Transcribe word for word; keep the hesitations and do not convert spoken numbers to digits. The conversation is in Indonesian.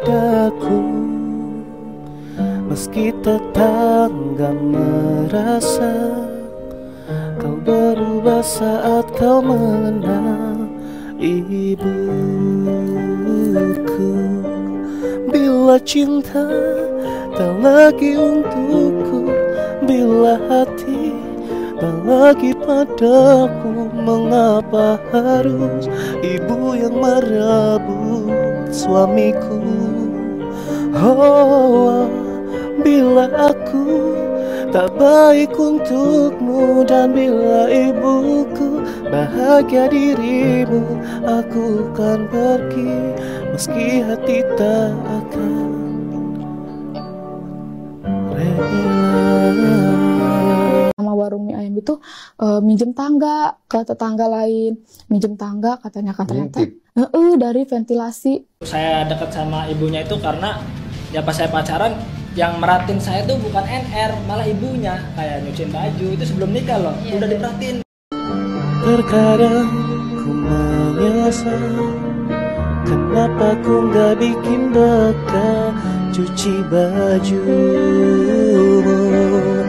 padaku, meski tetangga merasa kau berubah saat kau mengenal ibuku. Bila cinta tak lagi untukku, bila hati tak lagi padaku, mengapa harus ibu yang merebut suamiku? Oh, bila aku tak baik untukmu, dan bila ibuku bahagia dirimu, aku kan pergi meski hati tak akan rela. Sama warung mie ayam itu uh, minjem tangga ke tetangga lain, minjem tangga katanya kan ternyata uh, uh, dari ventilasi. Saya dekat sama ibunya itu karena ya pas saya pacaran yang meratin saya tuh bukan N R, malah ibunya, kayak nyuciin baju itu sebelum nikah loh, yeah. Udah diperhatiin. Terkadang ku menyesal, kenapa ku gak bikin bekal cuci bajumu.